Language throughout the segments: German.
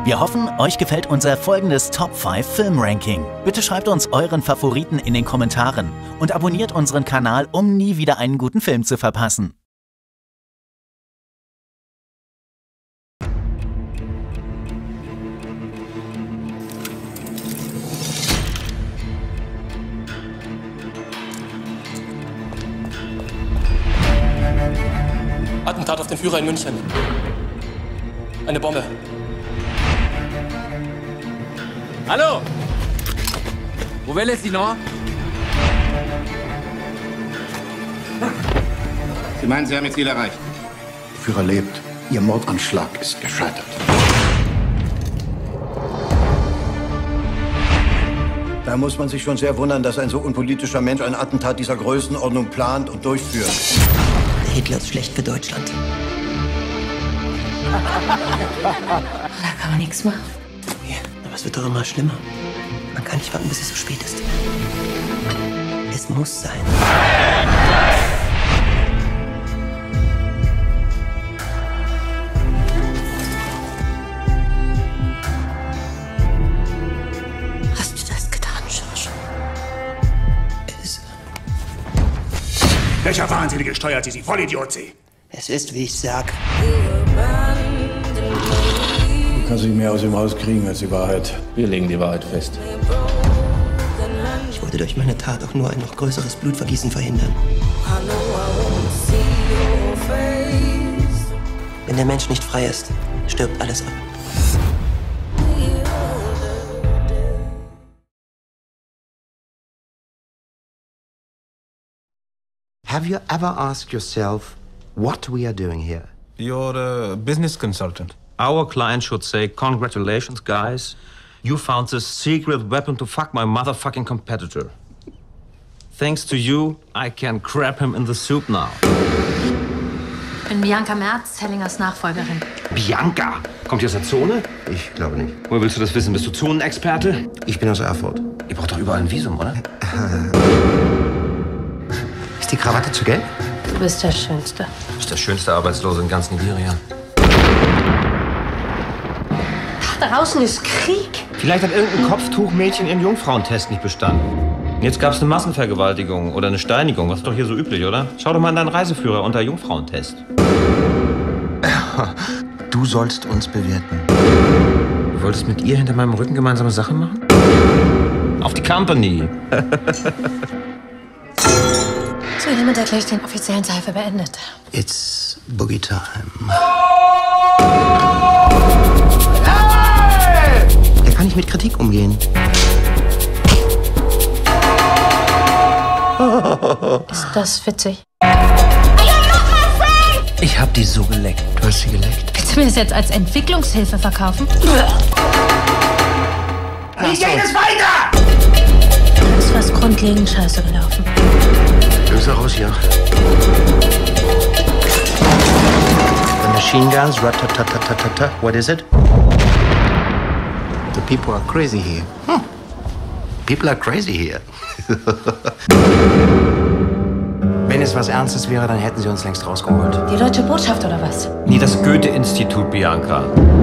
Wir hoffen, euch gefällt unser folgendes Top 5 Film-Ranking. Bitte schreibt uns euren Favoriten in den Kommentaren und abonniert unseren Kanal, um nie wieder einen guten Film zu verpassen. Attentat auf den Führer in München. Eine Bombe. Hallo! Wo ist die noch? Sie meinen, Sie haben Ihr Ziel erreicht? Der Führer lebt. Ihr Mordanschlag ist gescheitert. Da muss man sich schon sehr wundern, dass ein so unpolitischer Mensch ein Attentat dieser Größenordnung plant und durchführt. Hitler ist schlecht für Deutschland. Da kann man nichts machen. Ja, aber es wird doch immer schlimmer. Man kann nicht warten, bis es so spät ist. Es muss sein. Hast du das getan, George? Welcher Wahnsinnige steuert Sie, Vollidiot, Sie? Es ist, wie ich sag. Du kannst nicht mehr aus dem Haus kriegen als die Wahrheit. Wir legen die Wahrheit fest. Ich wollte durch meine Tat auch nur ein noch größeres Blutvergießen verhindern. Wenn der Mensch nicht frei ist, stirbt alles ab. Have you ever asked yourself what we are doing here? You're a business consultant. Our client should say, congratulations, guys. You found the secret weapon to fuck my motherfucking competitor. Thanks to you, I can crab him in the soup now. Ich bin Bianca Merz, Hellingers Nachfolgerin. Bianca? Kommt die aus der Zone? Ich glaube nicht. Woher willst du das wissen? Bist du Zonenexperte? Ich bin aus Erfurt. Ihr braucht doch überall ein Visum, oder? Ist die Krawatte zu gelb? Du bist der Schönste. Du bist der schönste Arbeitslose in ganz Nigeria. Da draußen ist Krieg. Vielleicht hat irgendein Kopftuchmädchen ihren Jungfrauentest nicht bestanden. Jetzt gab es eine Massenvergewaltigung oder eine Steinigung. Das ist doch hier so üblich, oder? Schau doch mal in deinen Reiseführer unter Jungfrauentest. Du sollst uns bewerten. Du wolltest mit ihr hinter meinem Rücken gemeinsame Sachen machen? Auf die Company! So, hiermit erkläre ich den offiziellen Teil für beendet. It's Boogie Time. Der kann nicht mit Kritik umgehen. Ist das witzig? Ich hab die so geleckt. Du hast sie geleckt? Willst du mir das jetzt als Entwicklungshilfe verkaufen? Wie geht es weiter? Da ist was grundlegend scheiße gelaufen. Löse raus hier. The machine guns, rat-tat-tat-tat-tat. What is it? The people are crazy here. People are crazy here. Wenn es was Ernstes wäre, dann hätten sie uns längst rausgeholt. Die deutsche Botschaft oder was? Nee, das Goethe-Institut, Bianca.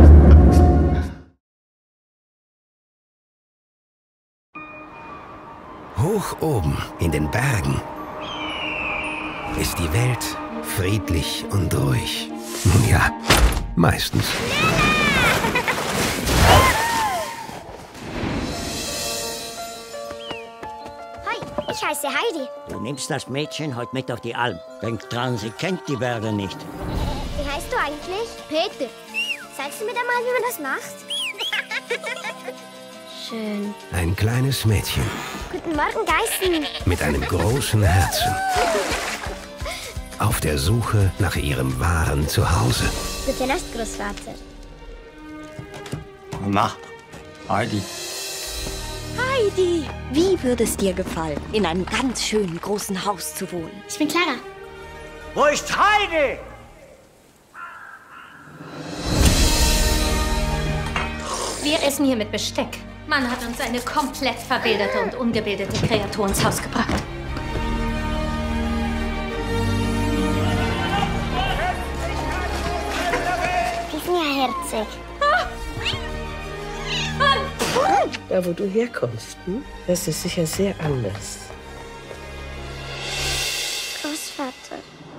Hoch oben in den Bergen ist die Welt friedlich und ruhig. Nun ja, meistens. Hi, ich heiße Heidi. Du nimmst das Mädchen heute mit auf die Alm. Denk dran, sie kennt die Berge nicht. Wie heißt du eigentlich? Peter. Zeigst du mir da mal, wie man das macht? Schön. Ein kleines Mädchen Guten Morgen, Geißen. mit einem großen Herzen. Auf der Suche nach ihrem wahren Zuhause. Gute Nacht, Großvater. Gute Nacht, Heidi. Heidi, wie würde es dir gefallen, in einem ganz schönen großen Haus zu wohnen? Ich bin Clara. Wo ist Heidi? Wir essen hier mit Besteck. Man hat uns eine komplett verbilderte und ungebildete Kreatur ins Haus gebracht. Die sind ja herzig. Da, wo du herkommst, das ist sicher sehr anders. Großvater.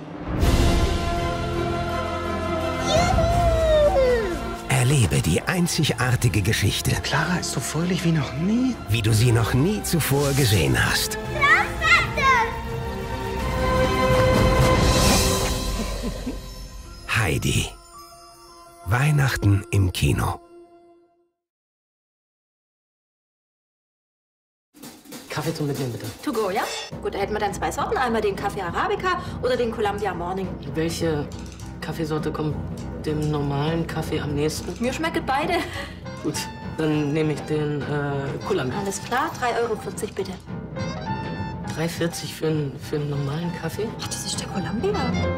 Erlebe die einzigartige Geschichte. Clara ist so fröhlich wie noch nie. Wie du sie noch nie zuvor gesehen hast. Heidi. Weihnachten im Kino. Kaffee zum Mitnehmen, bitte. To go, ja? Gut, da hätten wir dann 2 Sorten. Einmal den Kaffee Arabica oder den Columbia Morning. Welche Kaffeesorte kommt dem normalen Kaffee am nächsten? Mir schmecken beide. Gut, dann nehme ich den Columbia. Alles klar, 3,40 € bitte. 3,40 für einen normalen Kaffee? Ach, das ist der Columbia.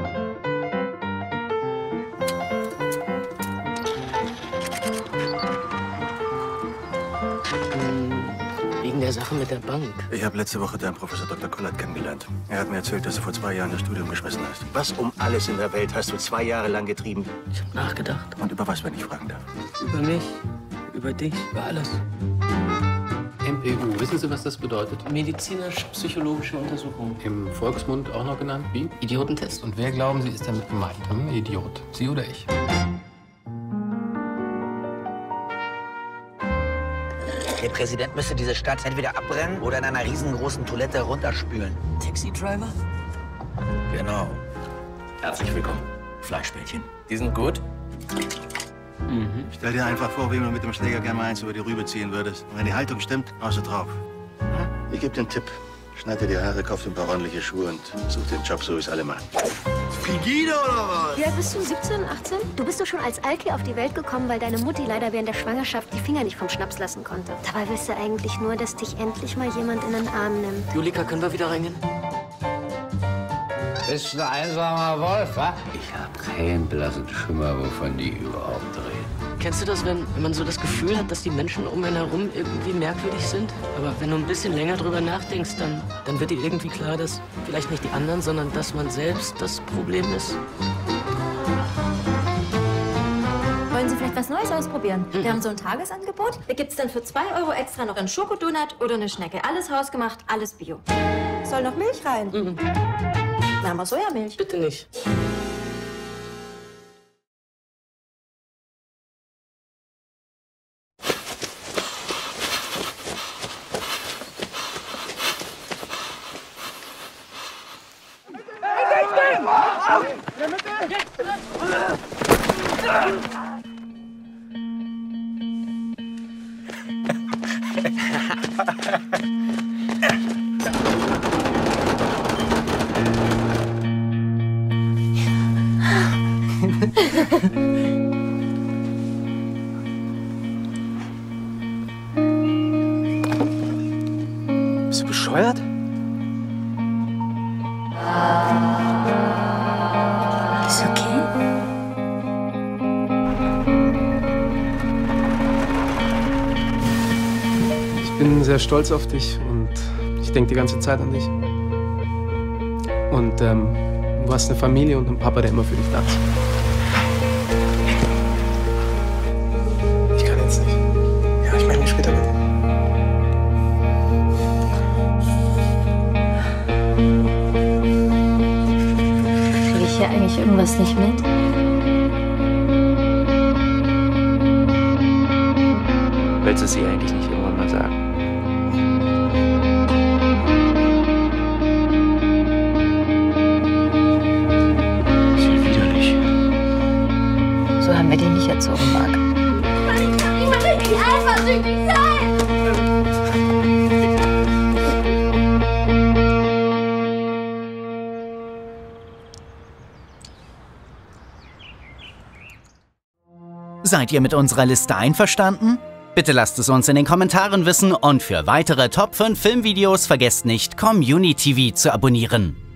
Wegen der Sache mit der Bank. Ich habe letzte Woche deinen Professor Dr. Kollert kennengelernt. Er hat mir erzählt, dass du vor 2 Jahren das Studium geschmissen hast. Was um alles in der Welt hast du 2 Jahre lang getrieben? Ich habe nachgedacht. Und über was, wenn ich fragen darf? Über mich, über dich, über alles. MPU, wissen Sie, was das bedeutet? Medizinisch-psychologische Untersuchung. Im Volksmund auch noch genannt wie? Idiotentest. Und wer glauben Sie, ist damit gemeint? Idiot. Sie oder ich? Der Präsident müsste diese Stadt entweder abbrennen oder in einer riesengroßen Toilette runterspülen. Taxi-Driver? Genau. Herzlich willkommen, Fleischbällchen. Die sind gut? Stell dir einfach vor, wie du mit dem Schläger gerne mal eins über die Rübe ziehen würdest. Und wenn die Haltung stimmt, haust du drauf. Ich gebe dir einen Tipp. Schneid dir die Haare, kauf dir ein paar ordentliche Schuhe und such den Job, so wie es alle machen. Frigide oder was? Wie alt bist du? 17, 18? Du bist doch schon als Alki auf die Welt gekommen, weil deine Mutti leider während der Schwangerschaft die Finger nicht vom Schnaps lassen konnte. Dabei willst du eigentlich nur, dass dich endlich mal jemand in den Arm nimmt. Julika, können wir wieder reingehen? Bist ein einsamer Wolf, wa? Ich hab keinen blassen Schimmer, wovon die überhaupt reden. Kennst du das, wenn man so das Gefühl hat, dass die Menschen um einen herum irgendwie merkwürdig sind? Aber wenn du ein bisschen länger drüber nachdenkst, dann wird dir irgendwie klar, dass vielleicht nicht die anderen, sondern dass man selbst das Problem ist. Wollen Sie vielleicht was Neues ausprobieren? Wir haben so ein Tagesangebot. Da gibt's dann für 2 € extra noch einen Schokodonut oder eine Schnecke. Alles hausgemacht, alles Bio. Soll noch Milch rein? Da haben wir Sojamilch. Bitte nicht. Bist du bescheuert? Ist okay? Ich bin sehr stolz auf dich und ich denke die ganze Zeit an dich. Und du hast eine Familie und einen Papa, der immer für dich da ist. Ich kann jetzt nicht. Ja, ich melde mich später mit dir. Kriege ich hier eigentlich irgendwas nicht mit? Willst du es ihr eigentlich nicht irgendwann mal sagen? So haben wir dich nicht erzogen, Marc. Ich will nicht eifersüchtig sein! Seid ihr mit unserer Liste einverstanden? Bitte lasst es uns in den Kommentaren wissen und für weitere Top 5 Filmvideos vergesst nicht, Community TV zu abonnieren.